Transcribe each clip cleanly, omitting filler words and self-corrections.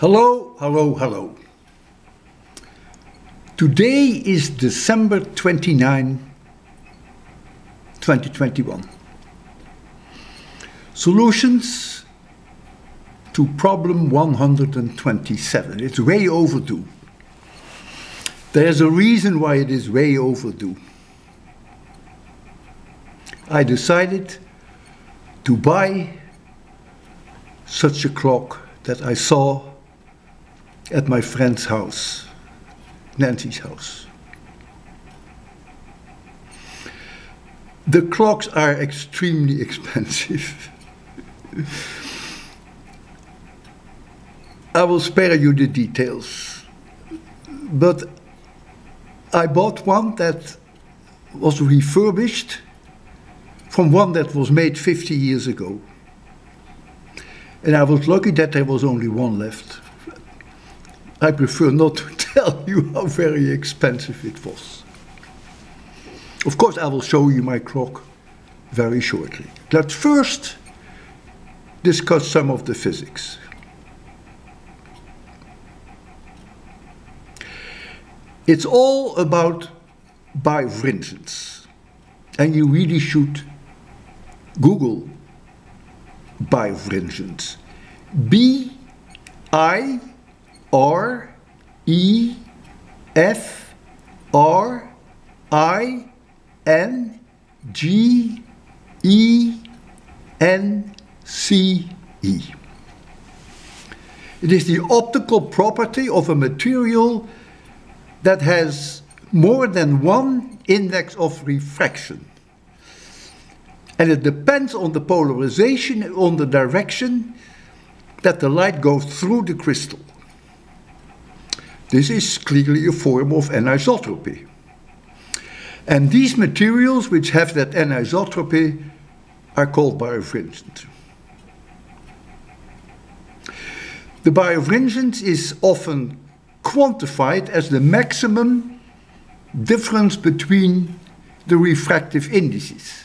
Hello, hello, hello. Today is December 29, 2021. Solutions to problem 127. It's way overdue. There's a reason why it is way overdue. I decided to buy such a clock that I saw at my friend's house, Nancy's house. The clocks are extremely expensive. I will spare you the details, but I bought one that was refurbished from one that was made 50 years ago. And I was lucky that there was only one left. I prefer not to tell you how very expensive it was. Of course, I will show you my clock very shortly. Let's first discuss some of the physics. It's all about birefringence, and you really should Google birefringence. B-I-R-E-F-R-I-N-G-E-N-C-E. It is the optical property of a material that has more than one index of refraction. And it depends on the polarization and on the direction that the light goes through the crystal. This is clearly a form of anisotropy. And these materials which have that anisotropy are called birefringent. The birefringence is often quantified as the maximum difference between the refractive indices.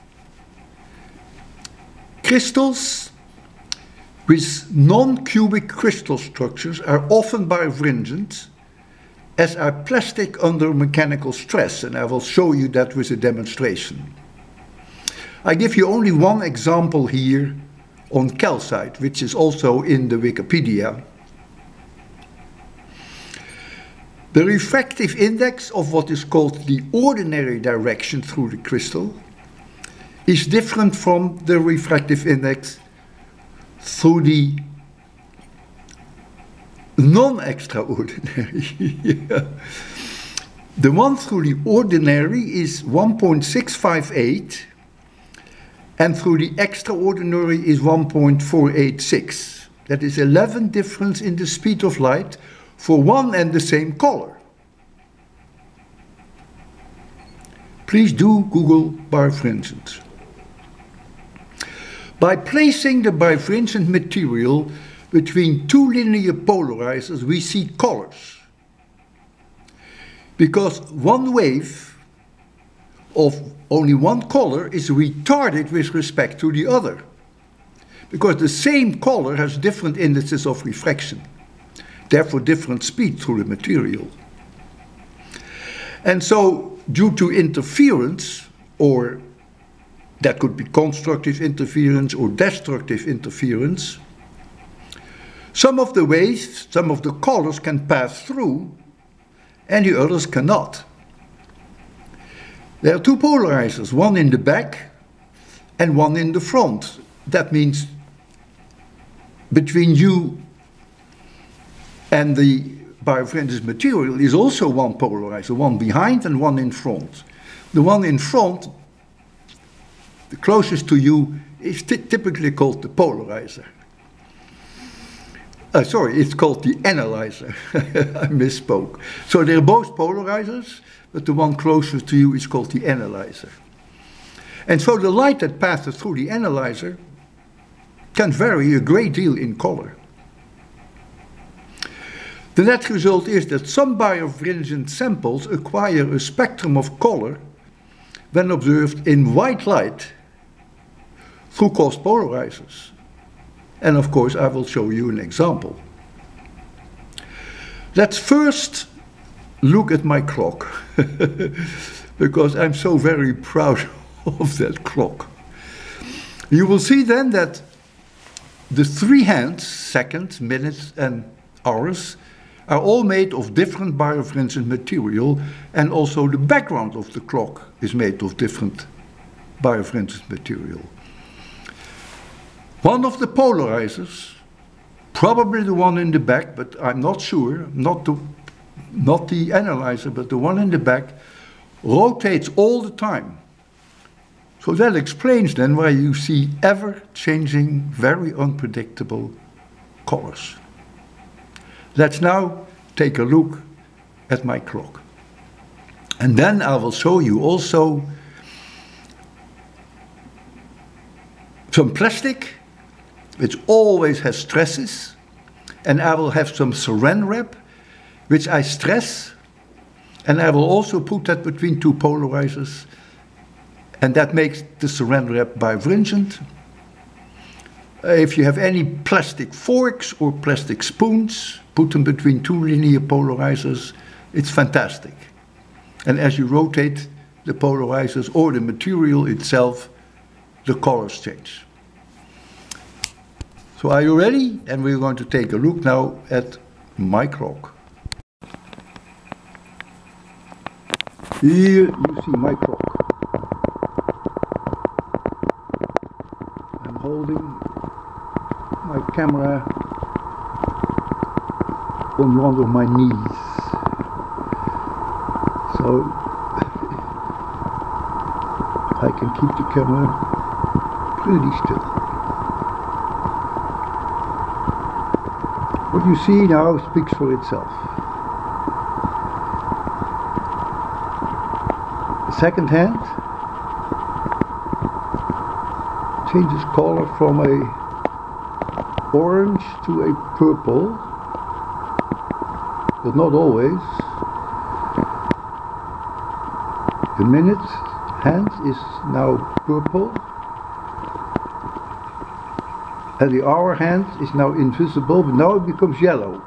Crystals with non-cubic crystal structures are often birefringent, as are plastic under mechanical stress, and I will show you that with a demonstration. I give you only one example here on calcite, which is also in the Wikipedia. The refractive index of what is called the ordinary direction through the crystal is different from the refractive index through the non-extraordinary. Yeah. The one through the ordinary is 1.658, and through the extraordinary is 1.486. That is 11 difference in the speed of light for one and the same color. Please do Google birefringence. By placing the birefringent material between two linear polarizers, we see colors. Because one wave of only one color is retarded with respect to the other. Because the same color has different indices of refraction, therefore different speed through the material. And so, due to interference, or that could be constructive interference or destructive interference, some of the waves, some of the colors can pass through, and the others cannot. There are two polarizers, one in the back and one in the front. That means between you and the birefringent material is also one polarizer, one behind and one in front. The one in front, the closest to you, is typically called the polarizer. Sorry, it's called the analyzer. I misspoke. So they're both polarizers, but the one closest to you is called the analyzer. And so the light that passes through the analyzer can vary a great deal in color. The net result is that some birefringent samples acquire a spectrum of color when observed in white light through cross polarizers. And of course, I will show you an example. Let's first look at my clock, because I'm so very proud of that clock. You will see then that the three hands, seconds, minutes and hours, are all made of different birefringent material, and also the background of the clock is made of different birefringent material. One of the polarizers, probably the one in the back, but I'm not sure, not the analyzer, but the one in the back, rotates all the time. So that explains then why you see ever-changing, very unpredictable colors. Let's now take a look at my clock. And then I will show you also some plastic, which always has stresses, and I will have some saran wrap, which I stress, and I will also put that between two polarizers, and that makes the saran wrap birefringent. If you have any plastic forks or plastic spoons, put them between two linear polarizers, it's fantastic. And as you rotate the polarizers or the material itself, the colors change. So are you ready? And we're going to take a look now at my clock. Here you see my clock. I'm holding my camera on one of my knees. So I can keep the camera pretty still. What you see now speaks for itself. The second hand changes color from a orange to a purple, but not always. The minute hand is now purple, and the hour hand is now invisible, but now it becomes yellow.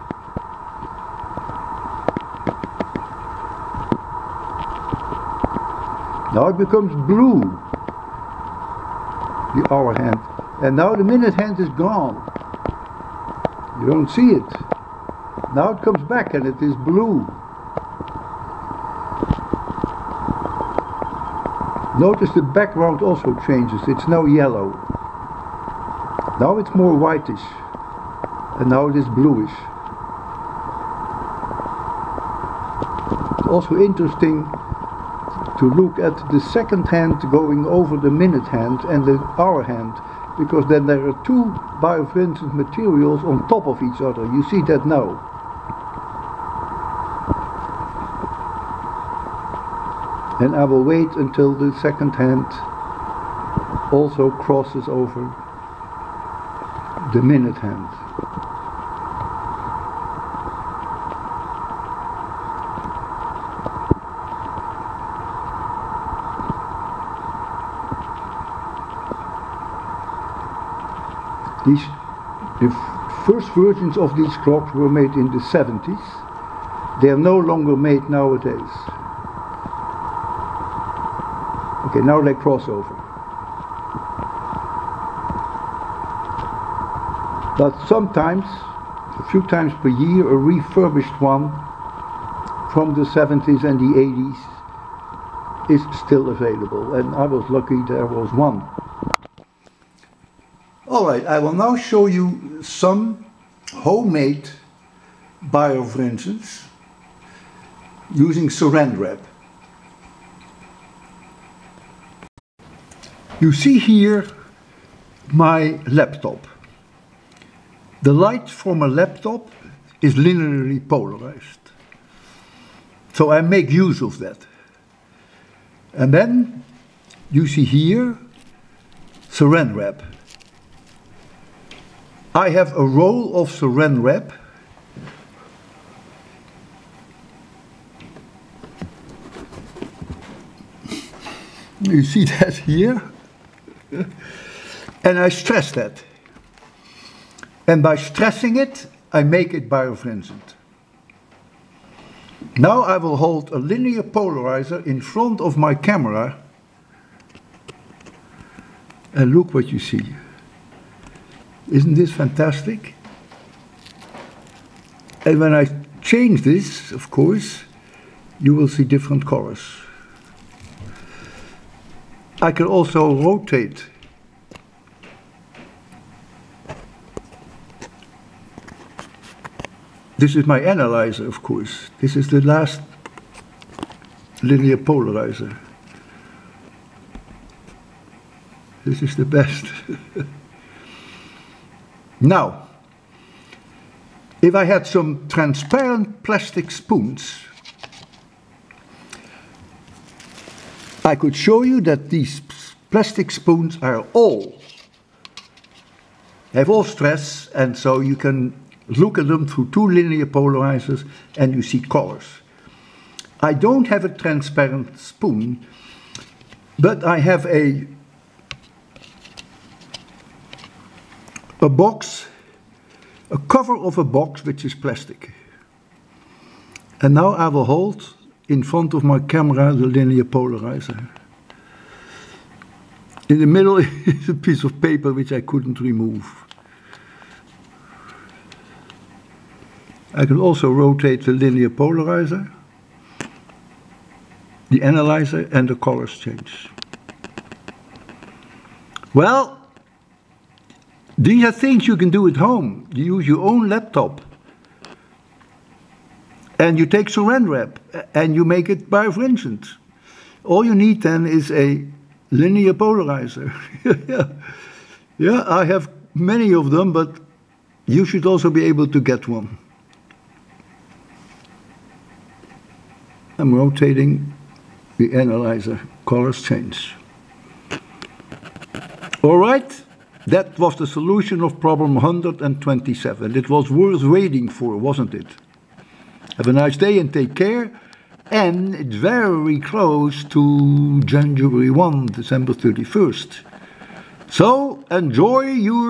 Now it becomes blue, the hour hand, and now the minute hand is gone. You don't see it. Now it comes back and it is blue. Notice the background also changes. It's now yellow. Now it's more whitish, and now it is bluish. It's also interesting to look at the second hand going over the minute hand and the hour hand, because then there are two birefringent materials on top of each other. You see that now. And I will wait until the second hand also crosses over the minute hand. The first versions of these clocks were made in the 70s. They are no longer made nowadays. Okay, now they cross over. But sometimes, a few times per year, a refurbished one from the 70s and the 80s is still available, and I was lucky there was one. Alright, I will now show you some homemade birefringents using saran wrap. You see here my laptop. The light from a laptop is linearly polarized. So I make use of that. And then you see here saran wrap. I have a roll of saran wrap. You see that here? And I stress that. And by stressing it, I make it birefringent. Now I will hold a linear polarizer in front of my camera and look what you see. Isn't this fantastic? And when I change this, of course, you will see different colors. I can also rotate. This is my analyzer, of course. This is the last linear polarizer. This is the best. Now, if I had some transparent plastic spoons, I could show you that these plastic spoons have all stress, and so you can look at them through two linear polarizers and you see colors. I don't have a transparent spoon, but I have a box, a cover of a box which is plastic. And now I will hold in front of my camera the linear polarizer. In the middle is a piece of paper which I couldn't remove. I can also rotate the linear polarizer, the analyzer, and the colors change. Well, these are things you can do at home. You use your own laptop and you take saran wrap and you make it birefringent. All you need then is a linear polarizer. Yeah, I have many of them, but you should also be able to get one. I'm rotating the analyzer, colors change. All right, that was the solution of problem 127. It was worth waiting for, wasn't it? Have a nice day and take care. And it's very close to January 1, December 31st. So enjoy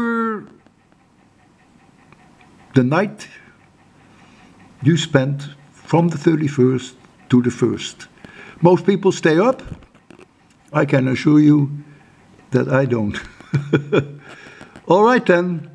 the night you spent from the 31st to the 1st. Most people stay up. I can assure you that I don't. All right then.